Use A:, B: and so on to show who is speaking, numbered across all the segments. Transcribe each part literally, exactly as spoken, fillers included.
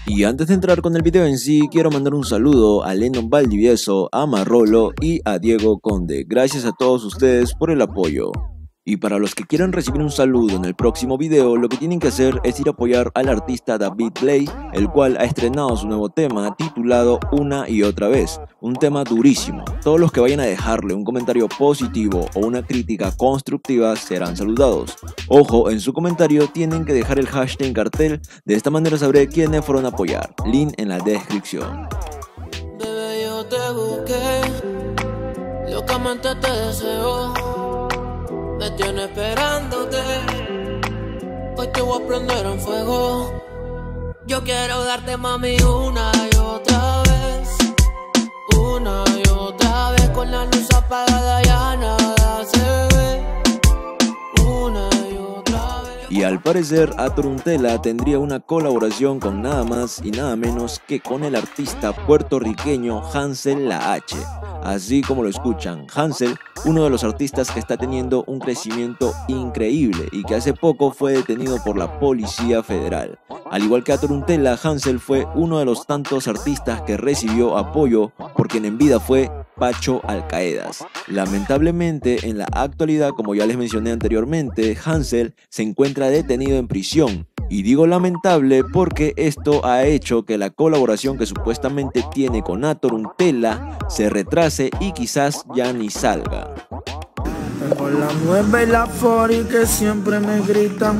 A: Y antes de entrar con el video en sí, quiero mandar un saludo a Lennon Valdivieso, a Marrolo y a Diego Conde. Gracias a todos ustedes por el apoyo. Y para los que quieran recibir un saludo en el próximo video, lo que tienen que hacer es ir a apoyar al artista David Blay, el cual ha estrenado su nuevo tema titulado Una y Otra Vez, un tema durísimo. Todos los que vayan a dejarle un comentario positivo o una crítica constructiva serán saludados. Ojo, en su comentario tienen que dejar el hashtag cartel, de esta manera sabré quiénes fueron a apoyar. Link en la descripción.
B: Bebé, yo te busqué, locamente te deseo. Me tiene esperándote. Hoy te voy a prender en fuego. Yo quiero darte, mami, una y otra vez. Una y otra vez. Con la luz apagada ya nada se ve. Una y otra vez.
A: Y al parecer Atoruntela tendría una colaboración con nada más y nada menos que con el artista puertorriqueño Hansel La H. Así como lo escuchan, Hansel, uno de los artistas que está teniendo un crecimiento increíble y que hace poco fue detenido por la Policía Federal. Al igual que Atoruntela, Hansel fue uno de los tantos artistas que recibió apoyo por quien en vida fue Pacho Alcaedas. Lamentablemente, en la actualidad, como ya les mencioné anteriormente, Hansel se encuentra detenido en prisión. Y digo lamentable porque esto ha hecho que la colaboración que supuestamente tiene con Atoruntela se retrase y quizás ya ni salga.
C: Tengo la nueve y la forty que siempre me gritan.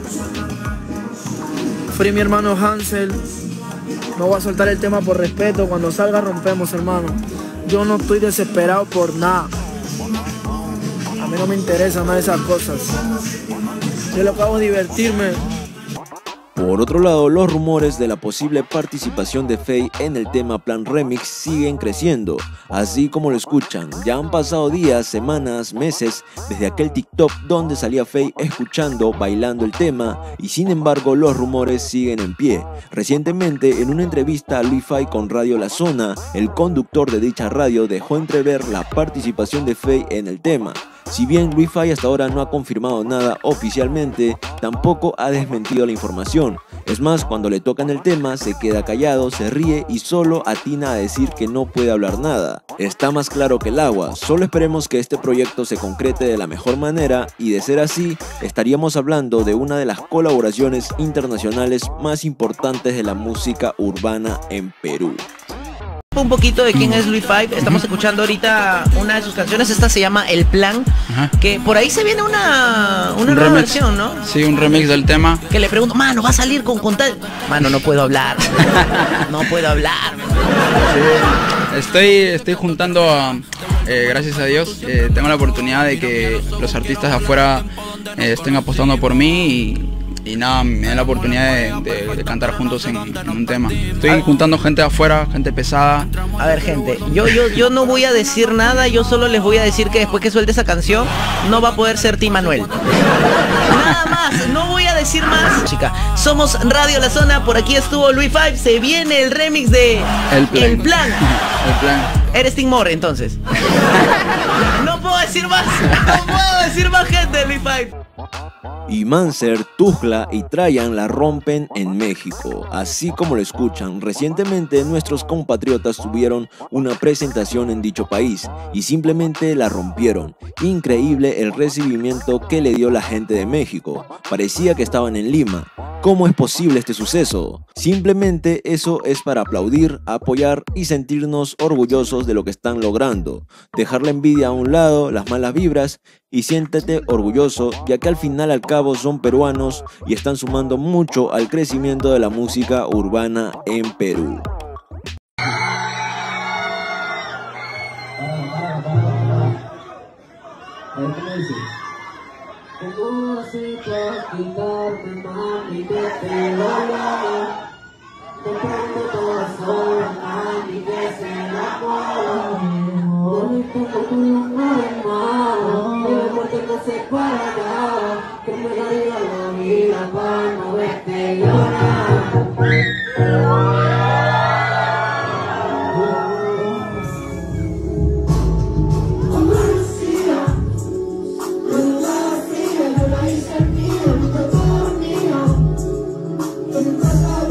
C: Free mi hermano Hansel. No voy a soltar el tema por respeto. Cuando salga rompemos, hermano. Yo no estoy desesperado por nada. A mí no me interesa nada de esas cosas. Yo lo que hago es divertirme.
A: Por otro lado, los rumores de la posible participación de Feid en el tema Plan Remix siguen creciendo, así como lo escuchan. Ya han pasado días, semanas, meses desde aquel TikTok donde salía Feid escuchando, bailando el tema, y sin embargo los rumores siguen en pie. Recientemente, en una entrevista a Luify con Radio La Zona, el conductor de dicha radio dejó entrever la participación de Feid en el tema. Si bien Luify hasta ahora no ha confirmado nada oficialmente, tampoco ha desmentido la información. Es más, cuando le tocan el tema, se queda callado, se ríe y solo atina a decir que no puede hablar nada. Está más claro que el agua, solo esperemos que este proyecto se concrete de la mejor manera y de ser así, estaríamos hablando de una de las colaboraciones internacionales más importantes de la música urbana en Perú.
D: Un poquito de quién es Luify. Estamos escuchando ahorita una de sus canciones. Esta se llama El Plan. Ajá. Que por ahí se viene una, una nueva versión, ¿no?
E: Sí, un remix del tema.
D: Que le pregunto, mano, ¿va a salir con, con tal? Mano, no puedo hablar. No puedo hablar.
E: Sí, estoy, estoy juntando a, eh, gracias a Dios, eh, tengo la oportunidad de que los artistas de afuera eh, estén apostando por mí y Y nada, me da la oportunidad de, de, de cantar juntos en, en un tema. Estoy juntando gente de afuera, gente pesada.
D: A ver, gente, yo, yo, yo no voy a decir nada, yo solo les voy a decir que después que suelte esa canción, no va a poder ser Tim Manuel. Nada más, no voy a decir más. Chica, somos Radio La Zona, por aquí estuvo Luify, se viene el remix de
E: El Plan.
D: El Plan.
E: El Plan.
D: Eres Tim Moore, entonces. No puedo decir más, no puedo decir más, gente, Luify.
A: Y Manser, Tujla y Trayan la rompen en México, así como lo escuchan. Recientemente nuestros compatriotas tuvieron una presentación en dicho país y simplemente la rompieron. Increíble el recibimiento que le dio la gente de México, parecía que estaban en Lima. ¿Cómo es posible este suceso? Simplemente eso es para aplaudir, apoyar y sentirnos orgullosos de lo que están logrando. Dejar la envidia a un lado, las malas vibras y siéntete orgulloso, ya que al final al cabo son peruanos y están sumando mucho al crecimiento de la música urbana en Perú.
B: ¿Cómo así por quitarme, mami, que te dolor? Te prendo corazón, mami, que se enamoró. Hoy tengo tu nombre en mano, y me muerte no se para nada, que me daría la vida para no verte llorar.
F: Thank you.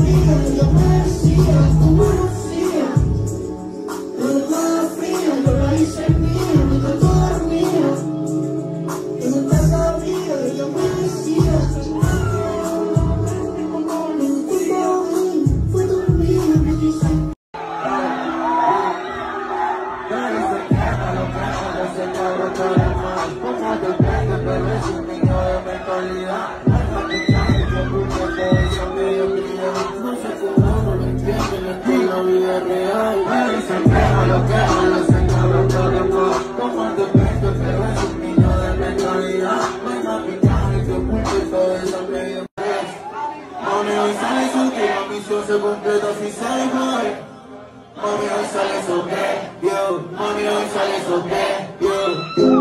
F: misión se completa si sale mal. Mami, hoy sale sobre, yo. Mami, hoy sale sobre, yo.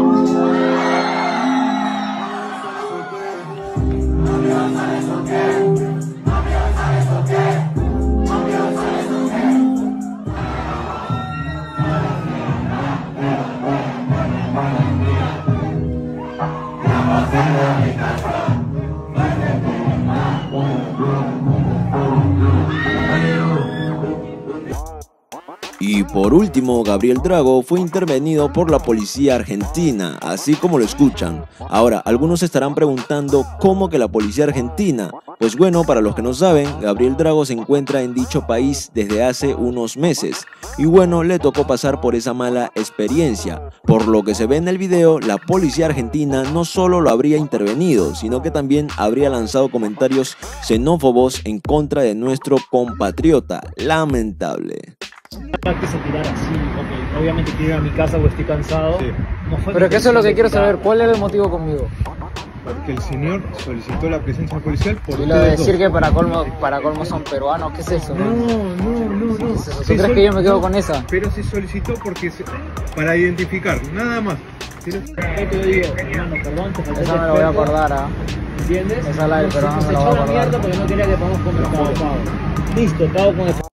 F: Mami, hoy sale sobre. Mami, hoy sale sobre. Mami, hoy sale sobre.
A: Y por último, Gabriel Drago fue intervenido por la policía argentina, así como lo escuchan. Ahora, algunos se estarán preguntando ¿cómo que la policía argentina? Pues bueno, para los que no saben, Gabriel Drago se encuentra en dicho país desde hace unos meses. Y bueno, le tocó pasar por esa mala experiencia. Por lo que se ve en el video, la policía argentina no solo lo habría intervenido, sino que también habría lanzado comentarios xenófobos en contra de nuestro compatriota. Lamentable.
G: Que se tirara así, okay. Obviamente quiero ir a mi casa o estoy cansado.
H: Sí.
G: No fue
I: Pero que eso es lo que quiero saber, ¿cuál era el motivo conmigo?
H: Porque el señor solicitó la presencia policial por
I: Y lo de decir
H: dos.
I: que para colmo, para colmo son peruanos, ¿qué es eso?
H: No, no, no, no.
I: ¿Qué es eso? ¿Tú
H: Sí,
I: crees
H: sol-
I: que yo me quedo
H: no,
I: con esa?
H: Pero se solicitó porque se- para identificar, nada más.
G: Yo te digo, hermano, perdón, te falté
I: Esa me la voy a
G: respeto,
I: acordar, ¿ah?
G: ¿entiendes?
I: Esa la del
G: Se-
I: peruano
G: se
I: me la
G: echó
I: voy a
G: la
I: acordar.
G: mierda porque no quería que pongamos conversado. Listo, acabo con el